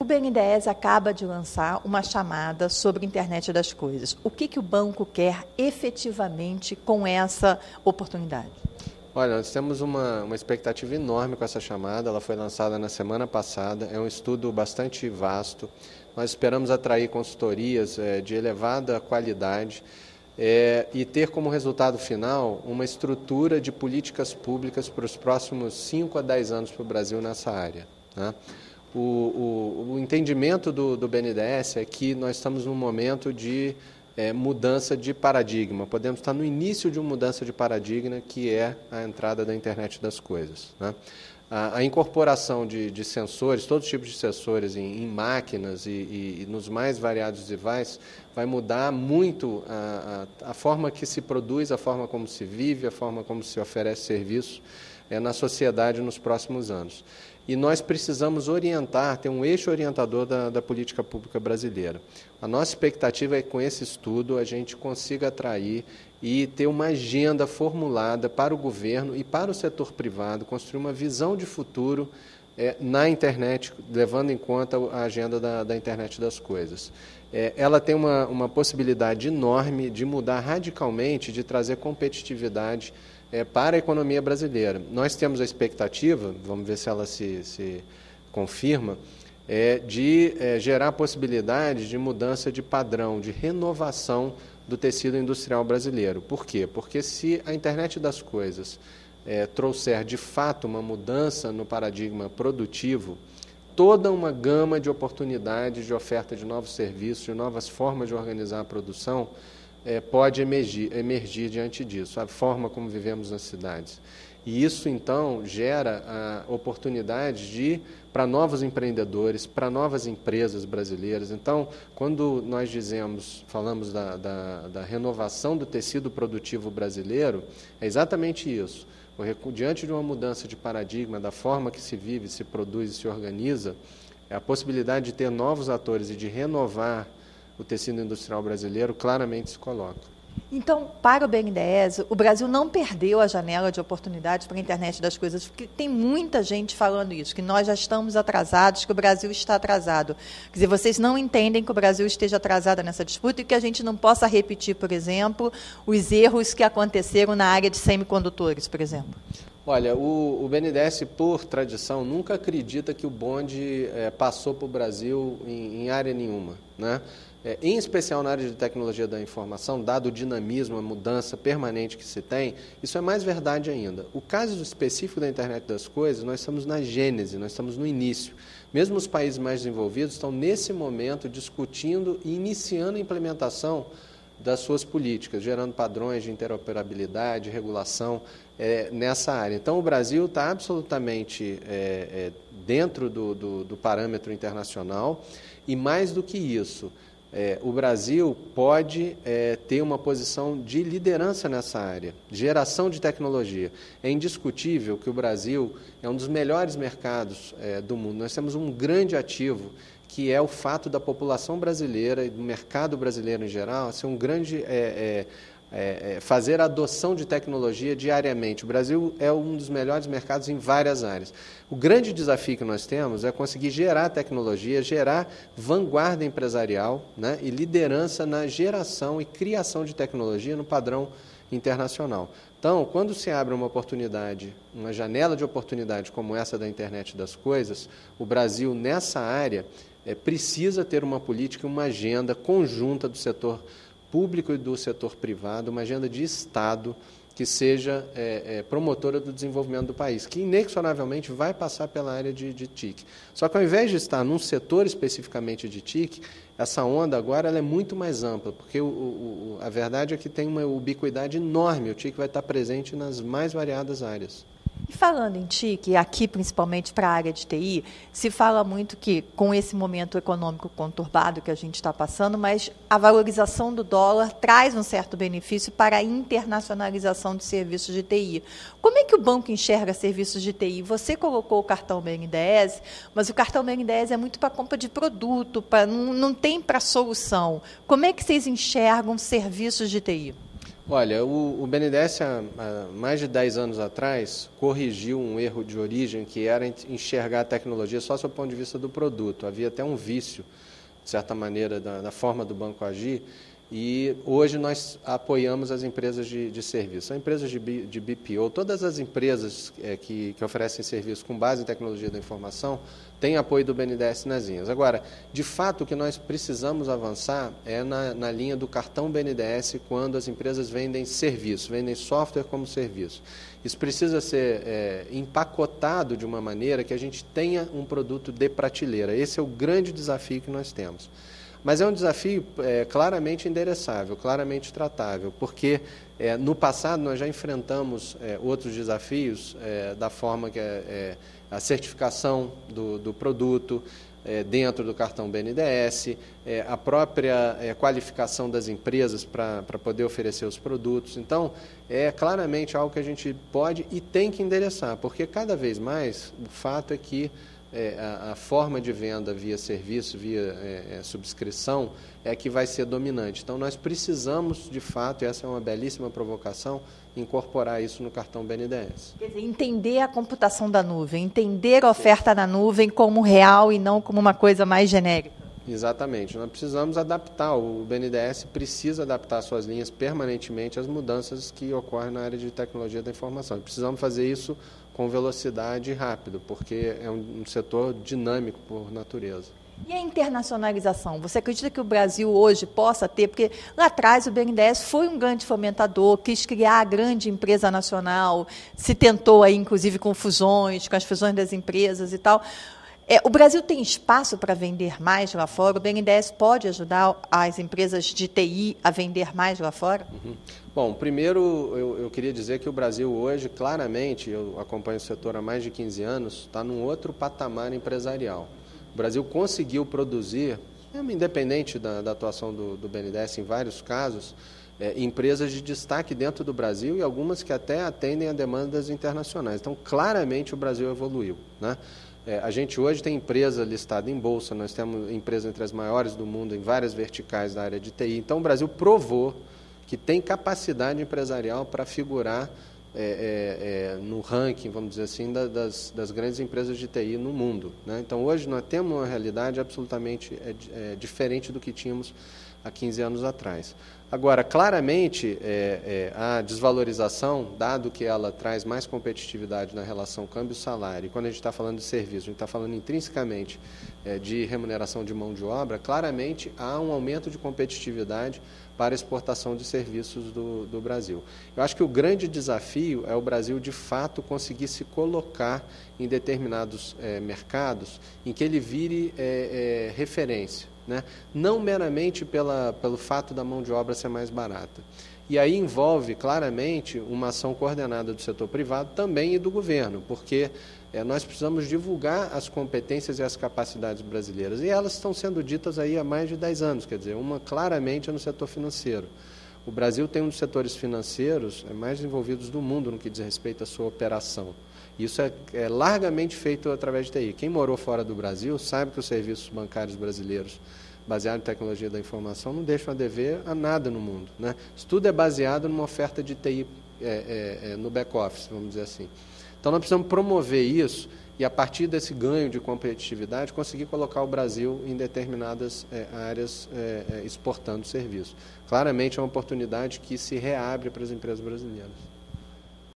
O BNDES acaba de lançar uma chamada sobre a internet das coisas. O que o banco quer efetivamente com essa oportunidade? Olha, nós temos uma expectativa enorme com essa chamada. Ela foi lançada na semana passada. É um estudo bastante vasto. Nós esperamos atrair consultorias de elevada qualidade e ter como resultado final uma estrutura de políticas públicas para os próximos 5 a 10 anos para o Brasil nessa área, né? O entendimento do BNDES é que nós estamos num momento de mudança de paradigma. Podemos estar no início de uma mudança de paradigma, que é a entrada da internet das coisas, né? A incorporação de sensores, todos os tipos de sensores em máquinas e nos mais variados devices, vai mudar muito a forma que se produz, a forma como se vive, a forma como se oferece serviço na sociedade nos próximos anos. E nós precisamos orientar, ter um eixo orientador da política pública brasileira. A nossa expectativa é que com esse estudo a gente consiga atrair e ter uma agenda formulada para o governo e para o setor privado, construir uma visão de futuro na internet, levando em conta a agenda da internet das coisas. Ela tem uma possibilidade enorme de mudar radicalmente, de trazer competitividade para a economia brasileira. Nós temos a expectativa, vamos ver se ela se confirma, de gerar a possibilidade de mudança de padrão, de renovação do tecido industrial brasileiro. Por quê? Porque se a internet das coisas trouxer de fato uma mudança no paradigma produtivo, toda uma gama de oportunidades de oferta de novos serviços, de novas formas de organizar a produção, pode emergir diante disso, a forma como vivemos nas cidades. E isso, então, gera oportunidades para novos empreendedores, para novas empresas brasileiras. Então, quando nós falamos da renovação do tecido produtivo brasileiro, é exatamente isso. Diante de uma mudança de paradigma, da forma que se vive, se produz e se organiza, a possibilidade de ter novos atores e de renovar o tecido industrial brasileiro claramente se coloca. Então, para o BNDES, o Brasil não perdeu a janela de oportunidades para a internet das coisas, porque tem muita gente falando isso, que nós já estamos atrasados, que o Brasil está atrasado. Quer dizer, vocês não entendem que o Brasil esteja atrasado nessa disputa e que a gente não possa repetir, por exemplo, os erros que aconteceram na área de semicondutores, por exemplo? Olha, o BNDES, por tradição, nunca acredita que o bonde passou para o Brasil em área nenhuma, né? Em especial na área de tecnologia da informação, dado o dinamismo, a mudança permanente que se tem, isso é mais verdade ainda. O caso específico da internet das coisas, nós estamos na gênese, nós estamos no início. Mesmo os países mais desenvolvidos estão, nesse momento, discutindo e iniciando a implementação das suas políticas, gerando padrões de interoperabilidade, regulação nessa área. Então, o Brasil está absolutamente dentro do parâmetro internacional e, mais do que isso, o Brasil pode ter uma posição de liderança nessa área, geração de tecnologia. É indiscutível que o Brasil é um dos melhores mercados do mundo. Nós temos um grande ativo, que é o fato da população brasileira e do mercado brasileiro em geral ser um grande fazer a adoção de tecnologia diariamente. O Brasil é um dos melhores mercados em várias áreas. O grande desafio que nós temos é conseguir gerar tecnologia, gerar vanguarda empresarial, né, e liderança na geração e criação de tecnologia no padrão internacional. Então, quando se abre uma oportunidade, uma janela de oportunidade como essa da internet das coisas, o Brasil, nessa área, precisa ter uma política, uma agenda conjunta do setor público e do setor privado, uma agenda de Estado que seja promotora do desenvolvimento do país, que inexoravelmente vai passar pela área de TIC. Só que ao invés de estar num setor especificamente de TIC, essa onda agora ela é muito mais ampla, porque a verdade é que tem uma ubiquidade enorme, o TIC vai estar presente nas mais variadas áreas. E falando em TIC, aqui principalmente para a área de TI, se fala muito que com esse momento econômico conturbado que a gente está passando, mas a valorização do dólar traz um certo benefício para a internacionalização de serviços de TI. Como é que o banco enxerga serviços de TI? Você colocou o cartão BNDES, mas o cartão BNDES é muito para compra de produto, não tem para solução. Como é que vocês enxergam serviços de TI? Olha, o BNDES, há mais de 10 anos atrás, corrigiu um erro de origem, que era enxergar a tecnologia só do ponto de vista do produto. Havia até um vício, de certa maneira, da forma do banco agir, e hoje nós apoiamos as empresas de serviço. São empresas de BPO, todas as empresas que oferecem serviço com base em tecnologia da informação têm apoio do BNDES nas linhas. Agora, de fato, o que nós precisamos avançar é na linha do cartão BNDES, quando as empresas vendem serviço, vendem software como serviço. Isso precisa ser empacotado de uma maneira que a gente tenha um produto de prateleira. Esse é o grande desafio que nós temos. Mas é um desafio claramente endereçável, claramente tratável, porque no passado nós já enfrentamos outros desafios da forma que a certificação do produto dentro do cartão BNDES, a própria qualificação das empresas para poder oferecer os produtos. Então, é claramente algo que a gente pode e tem que endereçar, porque cada vez mais o fato é que a forma de venda via serviço, via subscrição, é que vai ser dominante. Então, nós precisamos, de fato, e essa é uma belíssima provocação, incorporar isso no cartão BNDES. Quer dizer, entender a computação da nuvem, entender a oferta na nuvem como real e não como uma coisa mais genérica. Exatamente. Nós precisamos adaptar, o BNDES precisa adaptar suas linhas permanentemente às mudanças que ocorrem na área de tecnologia da informação. E precisamos fazer isso com velocidade e rápido, porque é um setor dinâmico por natureza. E a internacionalização? Você acredita que o Brasil hoje possa ter, porque lá atrás o BNDES foi um grande fomentador, quis criar a grande empresa nacional, se tentou aí, inclusive, com fusões, com as fusões das empresas e tal. O Brasil tem espaço para vender mais lá fora? O BNDES pode ajudar as empresas de TI a vender mais lá fora? Uhum. Bom, primeiro eu queria dizer que o Brasil hoje, claramente, eu acompanho o setor há mais de 15 anos, está num outro patamar empresarial. O Brasil conseguiu produzir, independente da atuação do BNDES em vários casos, empresas de destaque dentro do Brasil e algumas que até atendem a demandas internacionais. Então, claramente o Brasil evoluiu, né? A gente hoje tem empresa listada em bolsa, nós temos empresa entre as maiores do mundo em várias verticais da área de TI. Então, o Brasil provou que tem capacidade empresarial para figurar no ranking, vamos dizer assim, das grandes empresas de TI no mundo, né? Então, hoje nós temos uma realidade absolutamente diferente do que tínhamos há 15 anos atrás. Agora, claramente, a desvalorização, dado que ela traz mais competitividade na relação câmbio-salário, e quando a gente está falando de serviço, a gente está falando intrinsecamente de remuneração de mão de obra, claramente há um aumento de competitividade para a exportação de serviços do Brasil. Eu acho que o grande desafio é o Brasil, de fato, conseguir se colocar em determinados mercados em que ele vire referência, né? Não meramente pelo fato da mão de obra ser mais barata. E aí envolve, claramente, uma ação coordenada do setor privado também e do governo, porque nós precisamos divulgar as competências e as capacidades brasileiras. E elas estão sendo ditas aí há mais de 10 anos, quer dizer, uma claramente é no setor financeiro. O Brasil tem um dos setores financeiros mais desenvolvidos do mundo no que diz respeito à sua operação. Isso é largamente feito através de TI. Quem morou fora do Brasil sabe que os serviços bancários brasileiros, baseados em tecnologia da informação, não deixam a dever a nada no mundo, né? Isso tudo é baseado numa oferta de TI no back-office, vamos dizer assim. Então, nós precisamos promover isso e, a partir desse ganho de competitividade, conseguir colocar o Brasil em determinadas áreas exportando serviços. Claramente, é uma oportunidade que se reabre para as empresas brasileiras.